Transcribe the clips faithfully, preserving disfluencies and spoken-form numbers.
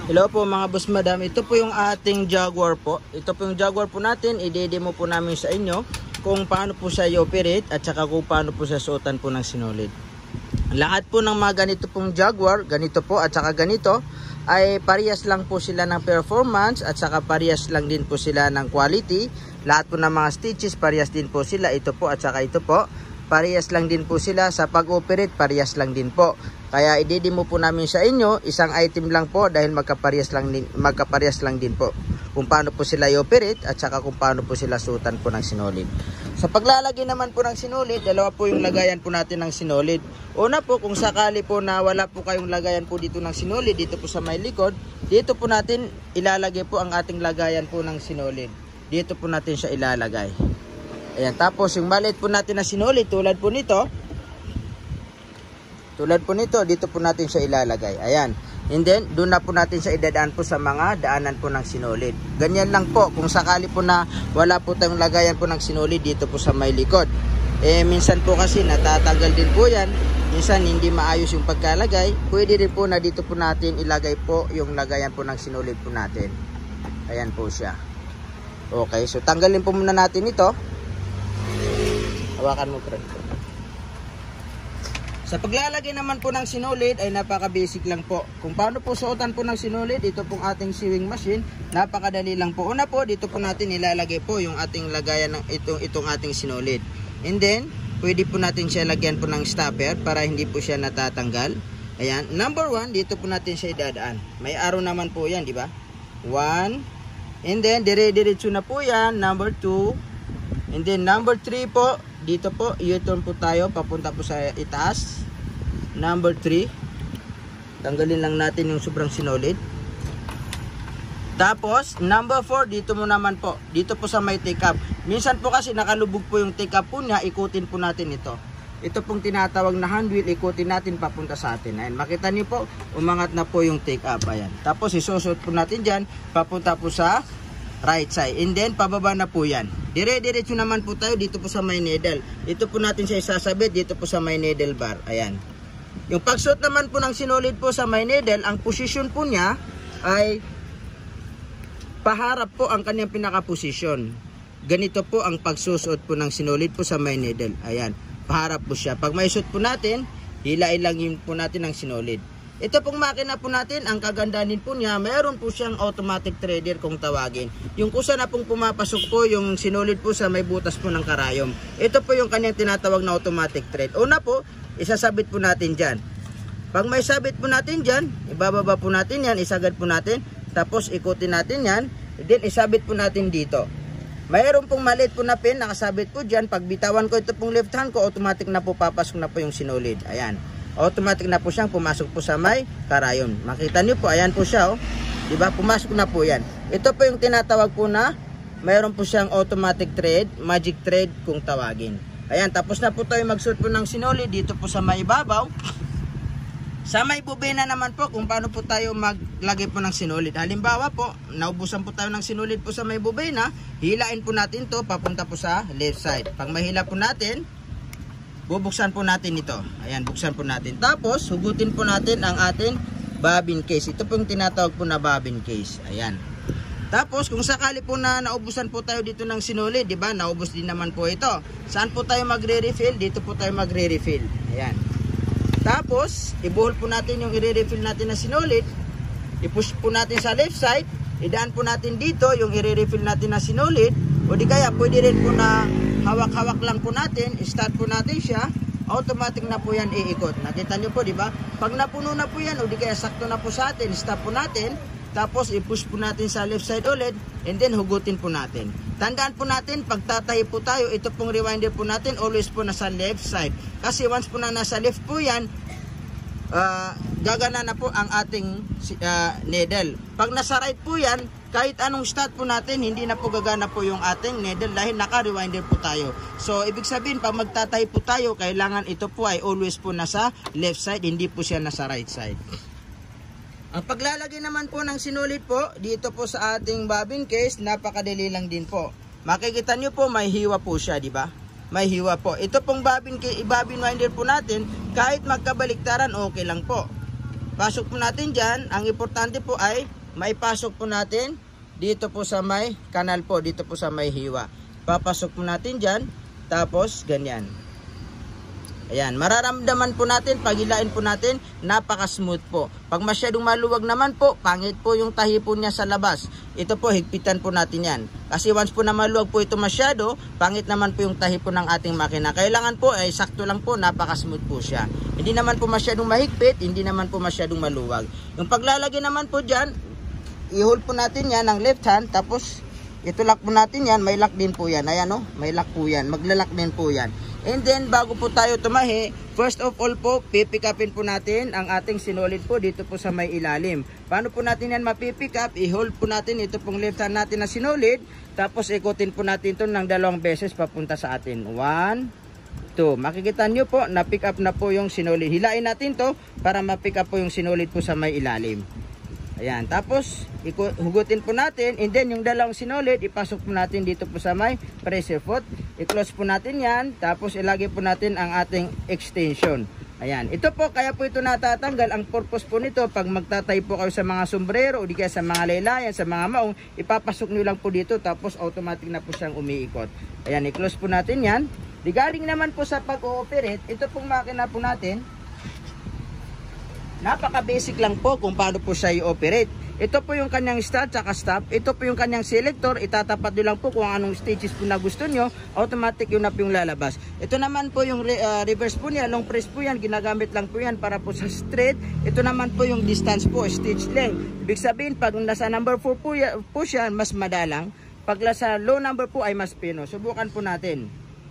Hello po mga boss madam, ito po yung ating Jaguar po. Ito po yung Jaguar po natin, i-demo po namin sa inyo kung paano po siya i-operate at saka kung paano po siya suotan po ng sinulid. Lahat po ng mga ganito pong Jaguar, ganito po at saka ganito, ay parehas lang po sila ng performance at saka parehas lang din po sila ng quality. Lahat po ng mga stitches, parehas din po sila, ito po at saka ito po. Parehas lang din po sila sa pag-operate, parehas lang din po. Kaya i-demo po namin sa inyo, isang item lang po dahil magkaparehas lang din, magkaparehas lang din po. Kung paano po sila i-operate at saka kung paano po sila suotan po ng sinulid. Sa paglalagay naman po ng sinulid, dalawa po yung lagayan po natin ng sinulid. Una po, kung sakali po na wala po kayong lagayan po dito ng sinulid, dito po sa may likod, dito po natin ilalagay po ang ating lagayan po ng sinulid. Dito po natin siya ilalagay. Ayan, tapos yung maliit po natin na sinulid, tulad po nito, tulad po nito, dito po natin siya ilalagay. Ayan. And then, doon na po natin siya idadaan po sa mga daanan po ng sinulid. Ganyan lang po. Kung sakali po na wala po tayong lagayan po ng sinulid dito po sa may likod. Eh, minsan po kasi natatanggal din po yan. Minsan hindi maayos yung pagkalagay. Pwede rin po na dito po natin ilagay po yung lagayan po ng sinulid po natin. Ayan po siya. Okay, so tanggalin po muna natin ito. Hawakan mo, friend. Sa paglalagay naman po ng sinulid ay napaka-basic lang po. Kung paano po suotan po ng sinulid, ito pong ating sewing machine, napakadali lang po. Una po, dito po natin ilalagay po yung ating lagayan ng itong, itong ating sinulid. And then, pwede po natin siya lagyan po ng stopper para hindi po siya natatanggal. Ayan. Number one, dito po natin siya idadaan. May arrow naman po yan, di ba? One. And then, dire-diretso na po yan. Number two. And then, number three po, dito po, u-turn po tayo, papunta po sa itaas. Number three. Tanggalin lang natin yung sobrang sinulid. Tapos, number four, dito mo naman po. Dito po sa may take up. Minsan po kasi nakalubog po yung take up po niya, ikutin po natin ito. Ito pong tinatawag na hand wheel, ikutin natin papunta sa atin. Ayan, makita niyo po, umangat na po yung take up. Ayan. Tapos, isusot po natin dyan, papunta po sa right side. And then, pababa na po yan. Dire-diretso naman po tayo dito po sa may needle. Dito po natin siya isasabit dito po sa may needle bar. Ayan. Yung pagsuot naman po ng sinulid po sa may needle, ang position po niya ay paharap po ang kanyang pinaka-position. Ganito po ang pagsusuot po ng sinulid po sa may needle. Ayan. Paharap po siya. Pag may suot po natin, hilain lang yun po natin ang sinulid. Ito pong makina po natin, ang kagandahan po niya, mayroon po siyang automatic threader kung tawagin. Yung kusa na pong pumapasok po yung sinulid po sa may butas po ng karayom. Ito po yung kanyang tinatawag na automatic thread. Una po, isasabit po natin dyan. Pag may sabit po natin dyan, ibababa po natin yan, isagad po natin, tapos ikutin natin yan, then isabit po natin dito. Mayroon pong maliit po na pin, nakasabit po dyan. Pag bitawan ko ito pong left hand ko, automatic na po papasok na po yung sinulid. Ayan. Automatic na po siyang pumasok po sa may karayom. Makita niyo po, ayan po siya, oh. Diba? Pumasok na po yan. Ito po yung tinatawag po na mayroon po siyang automatic thread, magic thread kung tawagin. Ayan, tapos na po tayo magsuot po ng sinulid dito po sa may ibabaw. Sa may bobina naman po, kung paano po tayo maglagay po ng sinulid. Halimbawa po, naubusan po tayo ng sinulid po sa may bobina, hilain po natin to papunta po sa left side. Pag mahila po natin, bubuksan po natin ito. Ayan, buksan po natin. Tapos, hugutin po natin ang ating bobbin case. Ito po yung tinatawag po na bobbin case. Ayan. Tapos, kung sakali po na naubusan po tayo dito ng sinulid, di ba? Naubos din naman po ito. Saan po tayo magre-refill? Dito po tayo magre-refill. Ayan. Tapos, ibuhol po natin yung i-refill natin na sinulid. I-push po natin sa left side. Idaan po natin dito yung i-refill natin na sinulid. O di kaya, pwede rin po na hawak-hawak lang po natin, start po natin siya, automatic na po yan iikot. Nakita nyo po, di ba? Pag napuno na po yan, o di kaya sakto na po sa atin, stop po natin, tapos i-push po natin sa left side ulit, and then hugutin po natin. Tandaan po natin, pag tatahi po tayo, ito pong rewinder po natin, always po nasa left side. Kasi once po na nasa left po yan, uh, gagana na po ang ating uh, needle. Pag nasa right po yan, kahit anong start po natin, hindi na po gagana po yung ating needle dahil naka-rewinder po tayo. So, ibig sabihin, pag magtatay po tayo, kailangan ito po ay always po nasa left side, hindi po siya nasa right side. Ang paglalagay naman po ng sinulid po, dito po sa ating bobbin case, napakadali lang din po. Makikita nyo po, may hiwa po siya, di ba? May hiwa po. Ito pong bobbin, bobbin winder po natin, kahit magkabaliktaran, okay lang po. pasok po natin dyan. Ang importante po ay maipasok po natin dito po sa may kanal po, dito po sa may hiwa. Papasok po natin dyan, tapos ganyan. Ayan, mararamdaman po natin, pag hilain po natin, napaka-smooth po. Pag masyadong maluwag naman po, pangit po yung tahi po niya sa labas. Ito po, higpitan po natin yan. Kasi once po na maluwag po ito masyado, pangit naman po yung tahi po ng ating makina. Kailangan po, ay eh, sakto lang po, napaka-smooth po siya. Hindi naman po masyadong mahigpit, hindi naman po masyadong maluwag. Yung paglalagay naman po dyan, i-hold po natin yan ng left hand, tapos ito lock po natin yan, may lock din po yan. Ayan o, may lock po yan, maglalak din po yan. And then, bago po tayo tumahi, first of all po, pipick upin po natin ang ating sinulid po dito po sa may ilalim. Paano po natin yan mapipick up? I-hold po natin ito pong left hand natin na sinulid, tapos ikutin po natin ito ng dalawang beses papunta sa atin. One, two. Makikita nyo po, na-pick up na po yung sinulid. Hilain natin to para ma-pick up po yung sinulid po sa may ilalim. Ayan, tapos hugutin po natin, and then yung dalawang sinulid, ipasok po natin dito po sa may pressure foot. I-close po natin yan, tapos ilagay po natin ang ating extension. Ayan, ito po, kaya po ito natatanggal. Ang purpose po nito, pag magtatay po kayo sa mga sombrero, o di kaya sa mga laylayan, sa mga maong, ipapasok nyo lang po dito, tapos automatic na po siyang umiikot. Ayan, i-close po natin yan. Regarding naman po sa pag-ooperate, ito pong makina po natin, napaka-basic lang po kung paano po siya i-operate. Ito po yung kanyang start at stop. Ito po yung kanyang selector. Itatapat nyo lang po kung anong stages po na gusto nyo. Automatic yun na po yung lalabas. Ito naman po yung re, uh, reverse po niya. Long press po yan. Ginagamit lang po yan para po sa straight. Ito naman po yung distance po, stage length. Ibig sabihin, pag nasa number four po, po siya, mas madalang. Pag nasa low number po ay mas pino. Subukan po natin.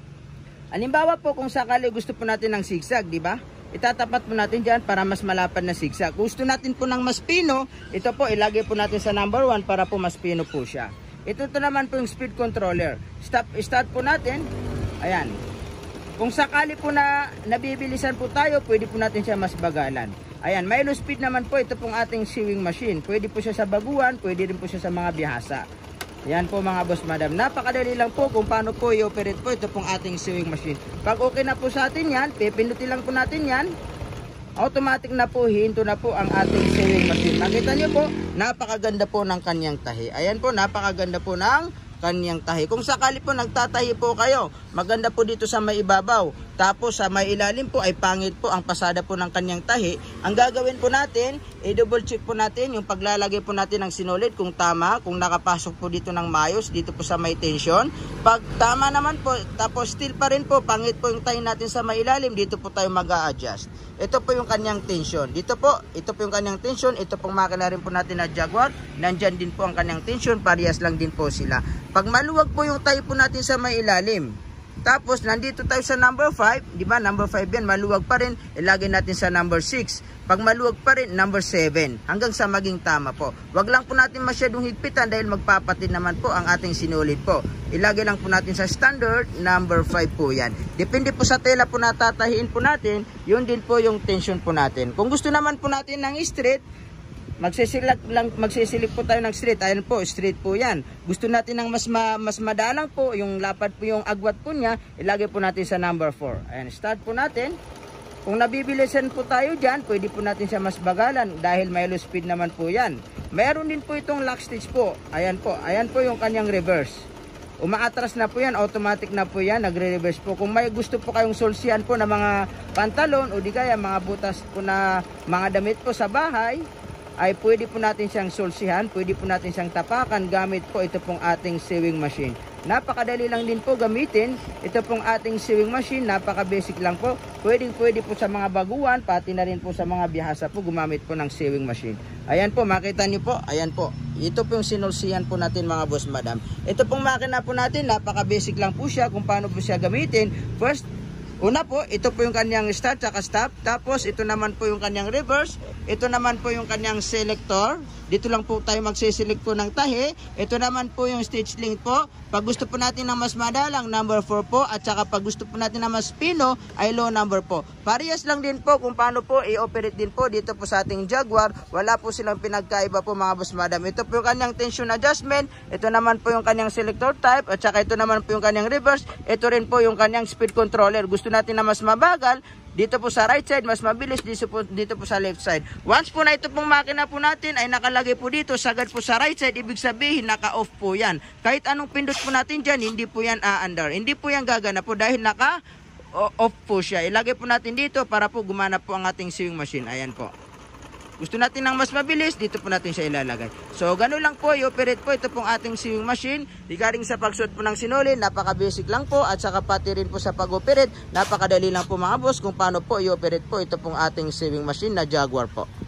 Halimbawa po kung sakali gusto po natin ng zigzag, di ba? Itatapat po natin dyan para mas malapad na zigzag. Gusto natin po ng mas pino, ito po ilagay po natin sa number one para po mas pino po siya. Ito to naman po yung speed controller. Stop, start po natin. Ayan. Kung sakali po na nabibilisan po tayo, pwede po natin siya mas bagalan. Ayan, may low speed naman po ito pong ating sewing machine. Pwede po siya sa baguhan, pwede rin po siya sa mga bihasa. Yan po mga boss madam. Napakadali lang po kung paano po i-operate po ito pong ating sewing machine. Pag okay na po sa atin yan, pipindutin lang po natin yan. Automatic na po, hihinto na po ang ating sewing machine. Nakita nyo po, napakaganda po ng kanyang tahi. Ayan po, napakaganda po ng kanyang tahi. Kung sakali po nagtatahi po kayo, maganda po dito sa may ibabaw. Tapos sa may ilalim po ay pangit po ang pasada po ng kanyang tahi. Ang gagawin po natin, i-double check po natin yung paglalagay po natin ng sinulid kung tama, kung nakapasok po dito ng mayos, dito po sa may tension. Pag tama naman po, tapos still pa rin po, pangit po yung tahi natin sa may ilalim, dito po tayo mag-a-adjust. Ito po yung kanyang tension. Dito po, ito po yung kanyang tension. Ito pong makina rin po natin na Jaguar. Nandyan din po ang kanyang tension. Parehas lang din po sila. Pag maluwag po yung tahi po natin sa may ilalim, tapos nandito tayo sa number five, di ba? Number five yan, maluwag pa rin, ilagay natin sa number six. Pag maluwag pa rin, number seven, hanggang sa maging tama po. Wag lang po natin masyadong higpitan dahil magpapatid naman po ang ating sinulid po. Ilagay lang po natin sa standard, number five po yan. Depende po sa tela po na tatahiin po natin, yun din po yung tension po natin. Kung gusto naman po natin ng straight, Magsisilip lang magsisilip po tayo ng straight. Ayun po, straight po 'yan. Gusto natin ng mas ma, mas madalang po, yung lapad po yung agwat po niya, ilagay po natin sa number four. Ayun, start po natin. Kung nabibilisan po tayo diyan, pwede po natin siya mas bagalan dahil may low speed naman po 'yan. Meron din po itong lock stage po. Ayan po, ayan po yung kanyang reverse. Umaatras na po 'yan, automatic na po 'yan, nagre-reverse po. Kung may gusto po kayong sulsian po na mga pantalon o di kaya mga butas po na mga damit po sa bahay, ay pwede po natin siyang sulsihan, pwede po natin siyang tapakan gamit po ito pong ating sewing machine. Napakadali lang din po gamitin ito pong ating sewing machine, napaka basic lang po. Pwedeng pwede po sa mga baguhan, pati na rin po sa mga bihasa po gumamit po ng sewing machine. Ayan po, makita niyo po, ayan po. Ito po yung sinulsihan po natin mga boss madam. Ito pong makina po natin, napaka basic lang po siya kung paano po siya gamitin. First, una po, ito po yung kanyang start at stop. Tapos ito naman po yung kanyang reverse. Ito naman po yung kanyang selector. Dito lang po tayo magsiselect po ng tahi. Ito naman po yung stage length po. Pag gusto po natin ng mas madalang, number four po. At saka pag gusto po natin ng mas pino, ay low number po. Parehas lang din po kung paano po i-operate din po dito po sa ating Jaguar. Wala po silang pinagkaiba po mga boss madam. Ito po yung kanyang tension adjustment. Ito naman po yung kanyang selector type. At saka ito naman po yung kanyang reverse. Ito rin po yung kanyang speed controller. Gusto natin na mas mabagal, Dito po sa right side, mas mabilis. Dito po, dito po sa left side. Once po na ito pong makina po natin ay nakalagay po dito, sagad po sa right side, ibig sabihin naka-off po yan. Kahit anong pindot po natin dyan, hindi po yan aandar. Hindi po yan gagana po dahil naka-off po siya. Ilagay po natin dito para po gumana po ang ating sewing machine. Ayan po. Gusto natin ng mas mabilis, dito po natin siya ilalagay. So, ganun lang po, i-operate po ito pong ating sewing machine. Regarding sa pagsuot po ng sinulid, napaka-basic lang po. At saka pati rin po sa pag-operate, napakadali lang po mga boss kung paano po i-operate po ito pong ating sewing machine na Jaguar po.